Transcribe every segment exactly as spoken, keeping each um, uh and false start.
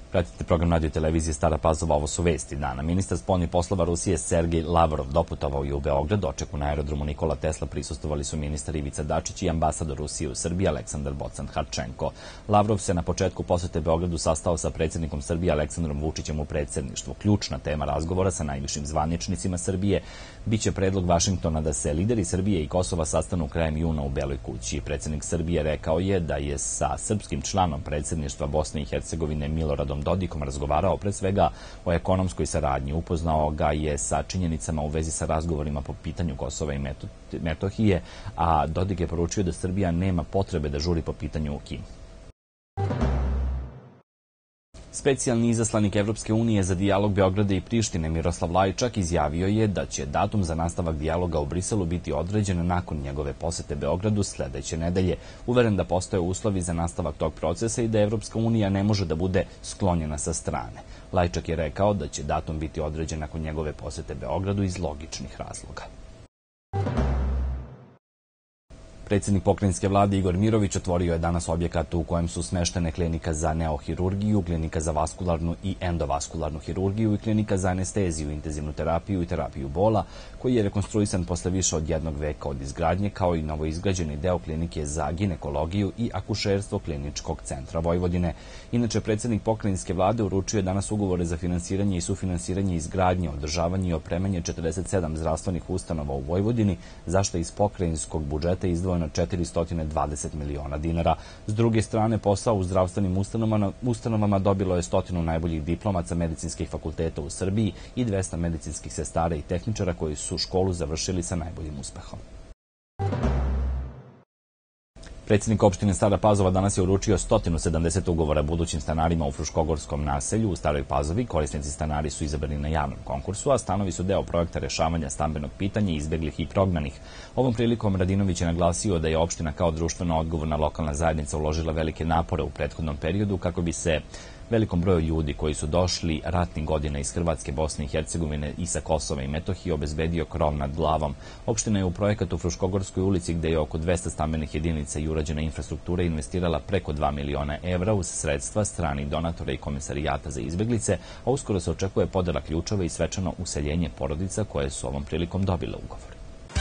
Pratite program radio televizije Stara Pazova, ovo su vesti dana. Ministar spoljnih poslova Rusije Sergej Lavrov doputovao je u Beograd. Dočeku na aerodromu Nikola Tesla prisustvovali su ministar Ivica Dačić i ambasador Rusije u Srbiji Aleksandar Bocan-Harčenko. Lavrov se na početku posete Beogradu sastao sa predsjednikom Srbije Aleksandrom Vučićem u predsjedništvu. Ključna tema razgovora sa najvišim zvaničnicima Srbije biće predlog Vašingtona da se lideri Srbije i Kosova sastanu krajem juna u Beloj kući. Predsjednik Srbije rekao je da je sa srpskim članom predsjedništva Bosne i Hercegovine Miloradom Dodikom razgovarao pre svega o ekonomskoj saradnji. Upoznao ga je sa činjenicama u vezi sa razgovorima po pitanju Kosova i Metohije, a Dodik je poručio da Srbija nema potrebe da žuri po pitanju Kine. Specijalni izaslanik Evropske unije za dijalog Beograda i Prištine Miroslav Lajčak izjavio je da će datum za nastavak dijaloga u Briselu biti određen nakon njegove posete Beogradu sledeće nedelje. Uveren da postoje uslovi za nastavak tog procesa i da Evropska unija ne može da bude sklonjena sa strane. Lajčak je rekao da će datum biti određen nakon njegove posete Beogradu iz logičnih razloga. Predsjednik pokrajinske vlade Igor Mirović otvorio je danas objekat u kojem su smeštene klinika za neohirurgiju, klinika za vaskularnu i endovaskularnu hirurgiju i klinika za anesteziju, intenzivnu terapiju i terapiju bola, koji je rekonstruisan posle više od jednog veka od izgradnje, kao i novoizgrađeni deo klinike za ginekologiju i akušerstvo Kliničkog centra Vojvodine. Inače, predsjednik pokrajinske vlade uručio je danas ugovore za finansiranje i sufinansiranje izgradnje, održavanje i opremanje četrdeset sedam zdravstvenih ustanova u Vojvodini, za što iz pokrajinskog budžeta izdvojeno četiristo dvadeset miliona dinara. S druge strane, posao u zdravstvenim ustanovama, ustanovama dobilo je stotinu najboljih diplomaca medicinskih fakulteta u Srbiji i dvesta medicinskih sestara i tehničara koji su školu završili sa najboljim uspehom. Predsjednik opštine Stara Pazova danas je uručio sto sedamdeset ugovora budućim stanarima u Fruškogorskom naselju u Staroj Pazovi. Korisnici stanari su izabrani na javnom konkursu, a stanovi su deo projekta rešavanja stambenog pitanja izbeglih i prognanih. Ovom prilikom Radinović je naglasio da je opština kao društveno odgovorna lokalna zajednica uložila velike napore u prethodnom periodu kako bi se velikom broju ljudi koji su došli ratnih godina iz Hrvatske, Bosne i Hercegovine i sa Kosova i Metohije obezbedio krov nad glavom. Opština je u projekat u Fruškogorskoj ulici, gde je oko dvesta stambenih jedinica i urađena infrastruktura, investirala preko dva miliona evra uz sredstva stranih donatora i komisarijata za izbeglice, a uskoro se očekuje podela ključeva i svečano useljenje porodica koje su ovom prilikom dobile ugovor.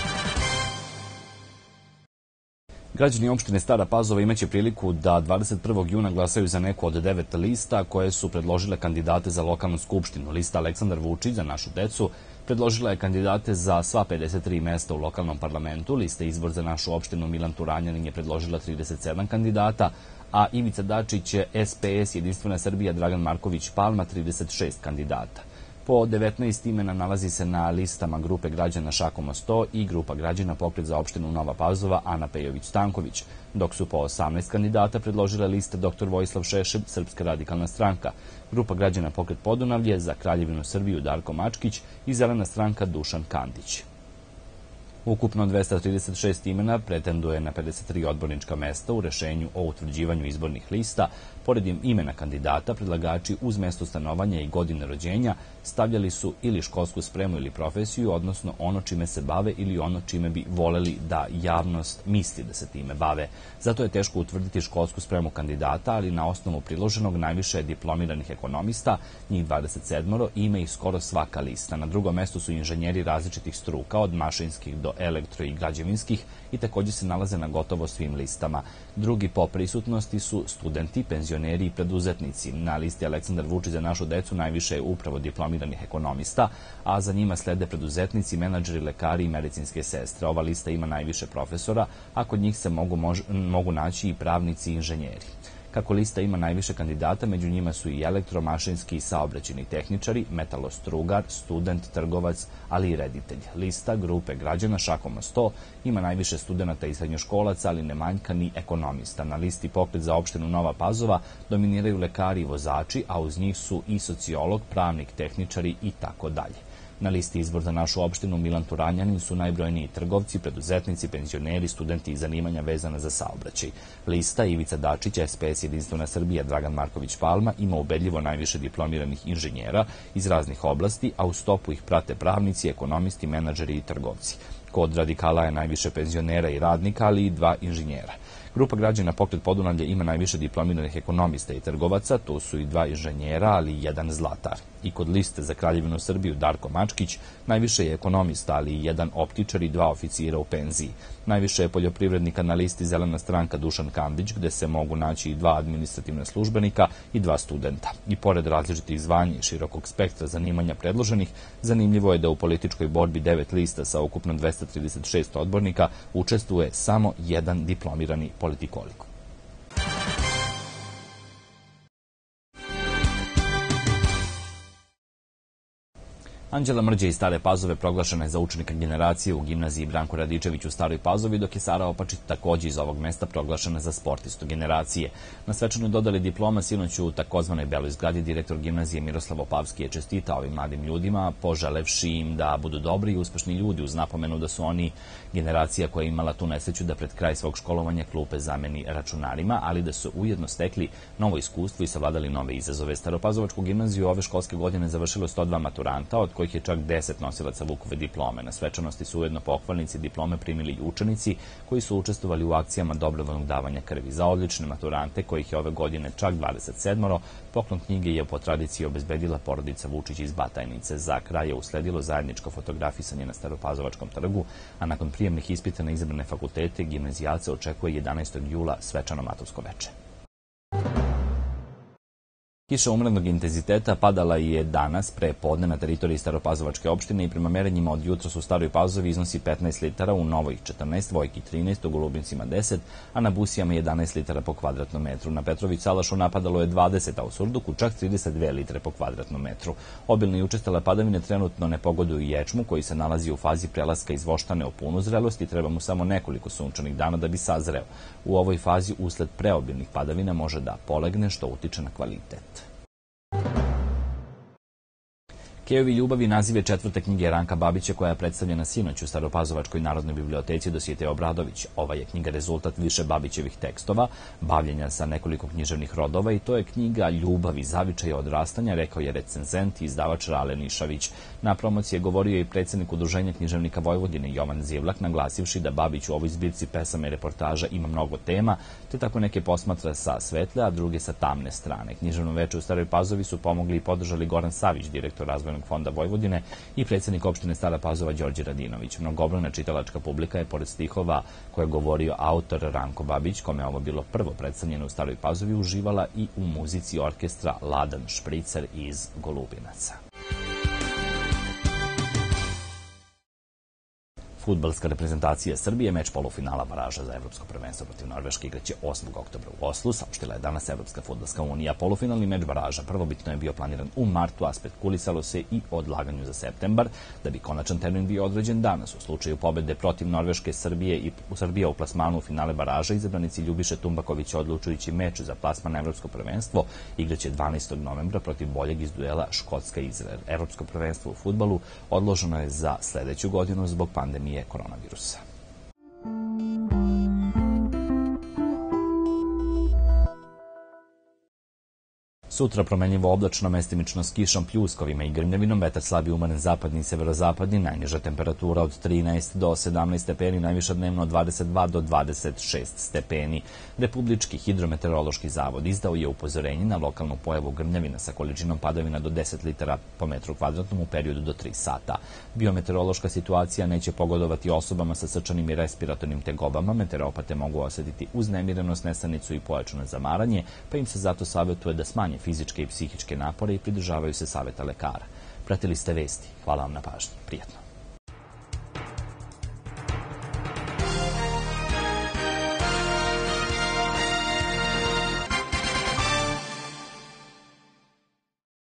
Građani opštine Stara Pazova imaće priliku da dvadeset prvog juna glasaju za neku od devet lista koje su predložile kandidate za lokalnu skupštinu. Lista Aleksandar Vučić za našu decu predložila je kandidate za sva pedeset tri mesta u lokalnom parlamentu. Lista Izbor za našu opštinu Milan Turanjanin je predložila trideset sedam kandidata, a Ivica Dačić, S P S, Jedinstvena Srbija, Dragan Marković Palma, trideset šest kandidata. Po devetnaest imena nalazi se na listama Grupe građana Šakom o sto i Grupa građana Pokret za opštinu Nova Pazova Ana Pejović-Stanković, dok su po osamnaest kandidata predložila lista doktor Vojislav Šešelj, Srpska radikalna stranka, Grupa građana Pokret Podunavlje, Za Kraljevinu Srbiju Darko Mačkić i Zelena stranka Dušan Kandić. Ukupno dvesta trideset šest imena pretenduje na pedeset tri odbornička mesta u rešenju o utvrđivanju izbornih lista. Pored imena kandidata, predlagači uz mesto stanovanja i godine rođenja stavljali su ili školsku spremu ili profesiju, odnosno ono čime se bave ili ono čime bi voleli da javnost misli da se time bave. Zato je teško utvrditi školsku spremu kandidata, ali na osnovu priloženog najviše je diplomiranih ekonomista, njih dvadeset sedam, i ima ih skoro svaka lista. Na drugom mestu su inženjeri različitih struka, od mašinskih do elektro i građevinskih, i također se nalaze na gotovo svim listama. Drugi po prisutnosti su studenti, penzioneri i preduzetnici. Na listi Aleksandar Vučić za našu decu najviše je upravo diplomiranih ekonomista, a za njima slede preduzetnici, menadžeri, lekari i medicinske sestre. Ova lista ima najviše profesora, a kod njih se mogu, mož, mogu naći i pravnici i inženjeri. Kako lista ima najviše kandidata, među njima su i elektromašinski i saobraćajni tehničari, metalostrugar, student, trgovac, ali i reditelj. Lista Grupe građana Šakom o sto ima najviše studenata i srednjoškolaca, ali ne manjka ni ekonomista. Na listi Pokret za opštinu Nova Pazova dominiraju lekari i vozači, a uz njih su i sociolog, pravnik, tehničari i tako dalje. Na listi Izbor za našu opštinu Milan Turanjanin su najbrojniji trgovci, preduzetnici, penzioneri, studenti i zanimanja vezana za saobraćaj. Lista Ivica Dačić, S P S, Jedinstvena Srbija, Dragan Marković Palma ima ubedljivo najviše diplomiranih inženjera iz raznih oblasti, a u stopu ih prate pravnici, ekonomisti, menadžeri i trgovci. Kod radikala je najviše penzionera i radnika, ali i dva inženjera. Grupa građana Pokret Podunavlje ima najviše diplomiranih ekonomista i trgovaca, tu su i dva inženjera, ali i jedan zlatar. I kod liste za Kraljevinu Srbiju Darko Mačkić najviše je ekonomista, ali i jedan optičar i dva oficira u penziji. Najviše je poljoprivrednika na listi Zelena stranka Dušan Kandić, gde se mogu naći i dva administrativna službenika i dva studenta. I pored različitih zvanja i širokog spektra zanimanja predloženih, zanimljivo je da u političkoj borbi devet lista sa ukupno dvesta trideset šest odbornika učestvuje samo jedan diplomirani politikolik. Anđela Mrđe iz Stare Pazove proglašena je za učenika generacije u gimnaziji Branko Radičević u Staroj Pazovi, dok je Sara Opačić takođe iz ovog mesta proglašena za sportistu generacije. Na svečanoj dodali diploma sinoć u takozvanoj beloj zgradi direktor gimnazije Miroslav Opavski je čestitao ovim mladim ljudima, poželevši im da budu dobri i uspešni ljudi, uz napomenu da su oni generacija koja je imala tu nesreću da pred kraj svog školovanja klupe zameni računarima, ali da su ujedno stekli novo iskustvo i savladali nove izazove. Staropazovačku gimnaziju ove školske godine završilo sto dva maturanta, od kojih je čak deset nosilaca Vukove diplome. Na svečanosti su ujedno pohvalnici diplome primili i učenici koji su učestvovali u akcijama dobrovoljnog davanja krvi. Za odlične maturante, kojih je ove godine čak dvadeset sedam, poklon knjige je po tradiciji obezbedila porodica Vučić iz Batajnice. Za kraj je usledilo zajedničko fotografisanje na Staropazovačkom trgu, a nakon prijemnih ispita na izabrane fakultete gimnazijalce očekuje jedanaestog jula svečano matursko veče. Kiša umrednog intenziteta padala je danas pre podne na teritoriji Staropazovačke opštine i prema merenjima od jutros u Staroj Pazovi iznosi petnaest litara, u Novoj četrnaest, Vojki trinaest, u Golubincima deset, a na Busijama jedanaest litara po kvadratnom metru. Na Petrović Salašu napadalo je dvadeset, a u Surduku čak trideset dve litre po kvadratnom metru. Obilne i učestale padavine trenutno ne pogoduju ječmu, koji se nalazi u fazi prelaska iz voštane u punu zrelost i treba mu samo nekoliko sunčanih dana da bi sazreo. U ovoj fazi usled preobilnih padavina može da polegne, što utiče na kvalitet. Kejovi ljubavi naziv je četvrte knjige Ranka Babića, koja je predstavljena sinoć u Staropazovačkoj narodnoj biblioteci Dositej Obradović. Ova je knjiga rezultat više Babićevih tekstova, bavljenja sa nekoliko književnih rodova i to je knjiga ljubavi, zavičaja odrastanja, rekao je recenzent i izdavač Rale Nišavić. Na promociji je govorio i predsednik Udruženja književnika Vojvodine Jovan Zivlak, naglasivši da Babić u ovoj zbirci pesama i reportaža ima mnogo tema, te tako neke posmatra sa svetle, a druge sa tamne strane. Književno veče u Staroj Pazovi su pomogli i podržali Goran Savić, direktor Razvojnog fonda Vojvodine, i predsednik opštine Stara Pazova Đorđe Radinović. Mnogobrojna čitalačka publika je, pored stihova koje je govorio autor Ranko Babić, kome je ovo bilo prvo predstavljeno u Staroj Pazovi, uživala i u muzici orkestra Ladan Špricer iz Golubinaca. Fudbalska reprezentacija Srbije meč polufinala baraža za evropsko prvenstvo protiv Norveške igraće osmog oktobra u Oslu, saopštila je danas Evropska fudbalska unija. Polufinalni meč baraža prvobitno je bio planiran u martu, a spekulisalo se i o odlaganju za septembar, da bi konačan termin bio određen danas. U slučaju pobede protiv Norveške, Srbije i Srbija u plasmanu u finale baraža, izabranici Ljubiše Tumbakovića odlučujući meč za plasman na evropsko prvenstvo igraće dvanaestog novembra protiv boljeg iz duela Škotska-Izrael. Evropsko prvenstvo u fudbalu odloženo je za sledeću godinu zbog pandemije koronavirusa. Sutra promenljivo oblačno, mestimično s kišom, pljuskovima i grmljavinom, vetar slabi umeren zapadni i severozapadni, najniža temperatura od trinaest do sedamnaest stepeni, najviša dnevno od dvadeset dva do dvadeset šest stepeni. Republički hidrometeorološki zavod izdao je upozorenje na lokalnu pojavu grmljavina sa količinom padavina do deset litara po metru kvadratnom u periodu do tri sata. Biometeorološka situacija neće pogodovati osobama sa srčanim i respiratornim tegobama. Meteoropate mogu osetiti uznemirenost, nesanicu i pojačano zamaranje, pa im se zato savjetuje da smanje fizičke i psihičke napore i pridržavaju se saveta lekara. Pratili ste vesti. Hvala vam na pažnji. Prijetno.